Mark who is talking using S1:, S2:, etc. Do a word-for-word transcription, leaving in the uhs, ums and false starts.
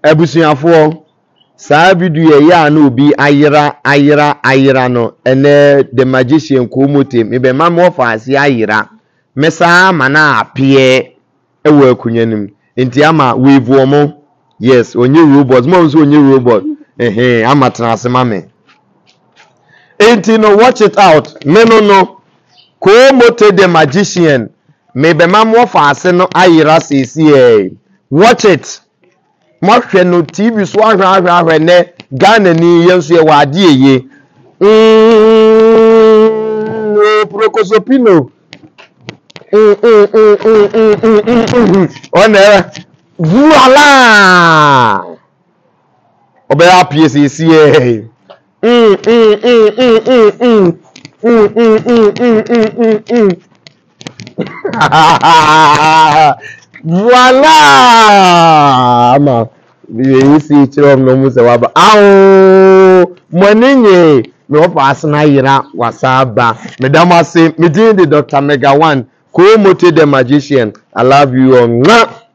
S1: Ebusuafo saa video ya na obi ayira ayira ayira no ene the magician Koomotey me be ma mo fa ase ayira mesa mana apie ewo akunyanim enti ama weave omo yes onye robot mo nso onye robot eh ama trans mame enti no watch it out me no no Koomotey the Magician me be ma mo fa ase no ayira sesi eh watch it. Mohwe no T V so ahwa ahwa ahwa ne Ghana ni yenso ye wade eye mm prokosopino mm mm mm mm mm ona voila obe happy sisi e mm mm mm mm mm mm mm mm voilà ama we see chrom no musa waba aw moninye me ofa asna yira wasaba medama say me din the Doctor Mega one Koomotey the Magician. I love you all.